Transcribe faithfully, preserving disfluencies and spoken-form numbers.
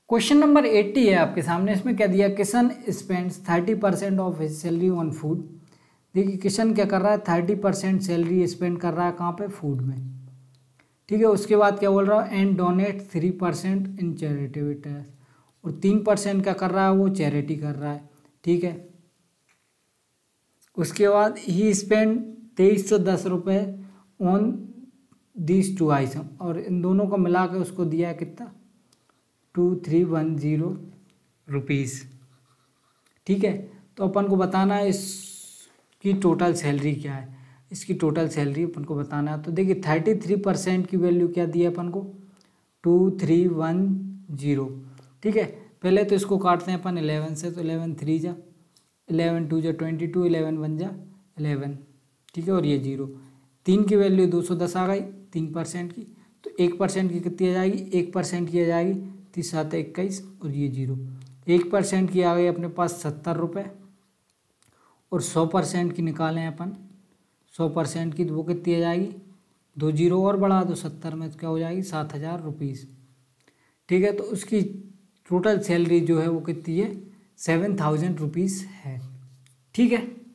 Question number अस्सी है आपके सामने। इसमें क्या दिया, Kishan spends thirty percent of his salary on food. देखिए किशन क्या कर रहा है, थर्टी परसेंट सैलरी स्पेंड कर रहा है कहाँ पे, फूड में। ठीक है, उसके बाद क्या बोल रहा है, and donate three percent in charitable trust, और तीन परसेंट क्या कर रहा है, वो चैरिटी कर रहा है। ठीक है, उसके बाद ही स्पेंड तेईस सौ दस रुपये ऑन दीज टू आइटम, और इन दोनों को मिला के उसको दिया है कितना, two three one zero rupees. ठीक है, तो अपन को बताना है इसकी टोटल सैलरी क्या है, इसकी टोटल सैलरी अपन को बताना है। तो देखिए थर्टी थ्री परसेंट की वैल्यू क्या दी है अपन को, टू थ्री वन जीरो। ठीक है, पहले तो इसको काटते हैं अपन इलेवन से, तो इलेवन थ्री जा इलेवन टू जा ट्वेंटी टू, इलेवन वन जा इलेवन। ठीक है, और ये जीरो, तीन की वैल्यू दो सौ दस आ गई तीन परसेंट की। तो एक परसेंट की कितनी आ जाएगी, एक परसेंट की आ जाएगी तीस सात इक्कीस, और ये जीरो। एक परसेंट की आ गई अपने पास सत्तर रुपये, और सौ परसेंट की निकालें अपन, सौ परसेंट की तो वो कितनी आ जाएगी, दो जीरो और बढ़ा दो सत्तर में, तो क्या हो जाएगी, सात हज़ार रुपीज़। ठीक है, तो उसकी टोटल सैलरी जो है वो कितनी है, सेवन थाउजेंड रुपीज़ है। ठीक है।